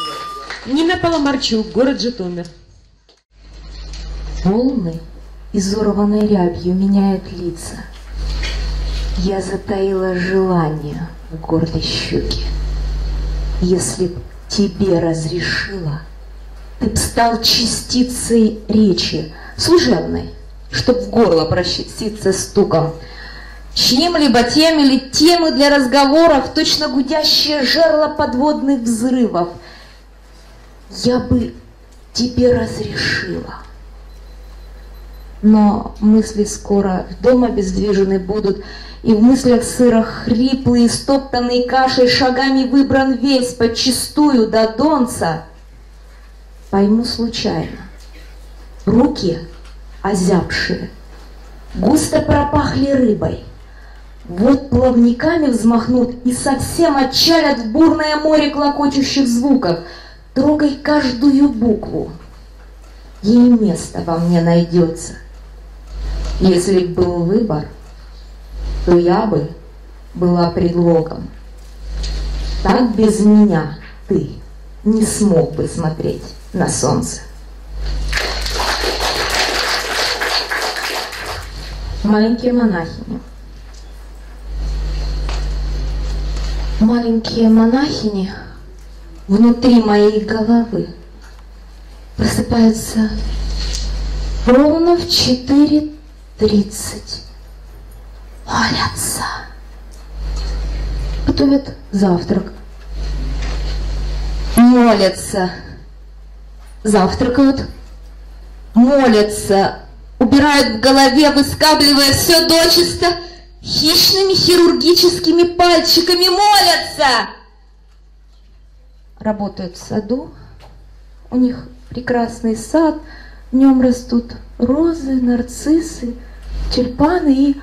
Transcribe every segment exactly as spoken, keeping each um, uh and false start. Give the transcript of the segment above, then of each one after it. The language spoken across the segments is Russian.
Нина Поломарчук, город Житомир. Волны, изорванной рябью, меняют лица. Я затаила желание в гордой щеке. Если б тебе разрешила, ты б стал частицей речи, служебной, чтоб в горло прощиться стуком. Чьим-либо тем или темы для разговоров, точно гудящее жерло подводных взрывов. Я бы тебе разрешила. Но мысли скоро в дом обездвижены будут, и в мыслях сырых хриплый, стоптанный кашей, шагами выбран весь подчистую до донца. Пойму случайно. Руки озябшие, густо пропахли рыбой. Вот плавниками взмахнут и совсем отчалят в бурное море клокочущих звуков. Трогай каждую букву, ей место во мне найдется. Если б был выбор, то я бы была предлогом. Так без меня ты не смог бы смотреть на солнце. Маленькие монахини. Маленькие монахини внутри моей головы просыпаются ровно в четыре тридцать. Молятся. Готовят завтрак. Молятся. Завтракают. Молятся. Убирают в голове, выскабливая все дочисто, хищными хирургическими пальчиками молятся. Работают в саду. У них прекрасный сад. В нем растут розы, нарциссы, тюльпаны и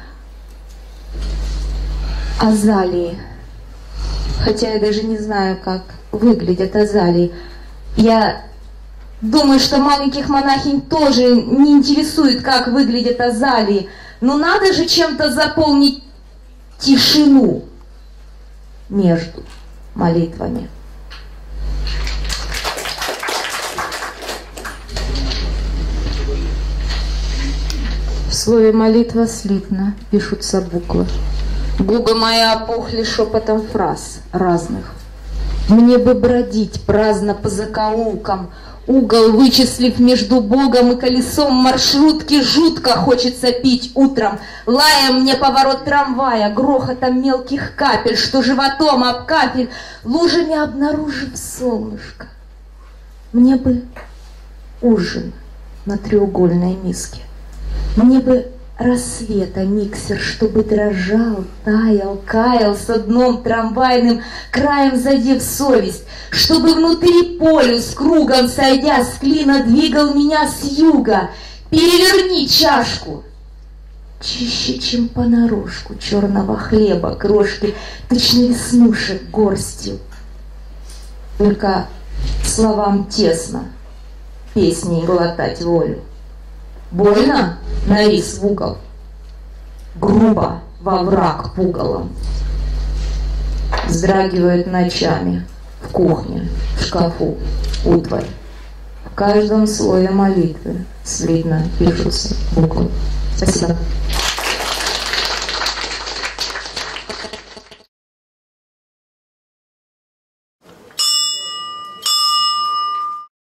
азалии. Хотя я даже не знаю, как выглядят азалии. Я думаю, что маленьких монахинь тоже не интересует, как выглядят азалии. Но надо же чем-то заполнить тишину между молитвами. В слове молитва слитно пишутся буквы. Губы мои опухли шепотом фраз разных. Мне бы бродить праздно по закоулкам, угол вычислив между Богом и колесом маршрутки, жутко хочется пить утром, лаем мне поворот трамвая, грохотом мелких капель, что животом об кафель, лужами обнаружив солнышко. Мне бы ужин на треугольной миске. Мне бы рассвета миксер, чтобы дрожал, таял, каял со дном трамвайным, краем задев совесть, чтобы внутри полюс, кругом сойдя с клина, двигал меня с юга. Переверни чашку. Чище, чем понарошку черного хлеба, крошки, точно веснушек горстью. Только словам тесно песней глотать волю. Больно на рис в угол, грубо во враг пугалом. Вздрагивает ночами в кухне, в шкафу утварь. В каждом слое молитвы слитно пишутся буквы. Спасибо.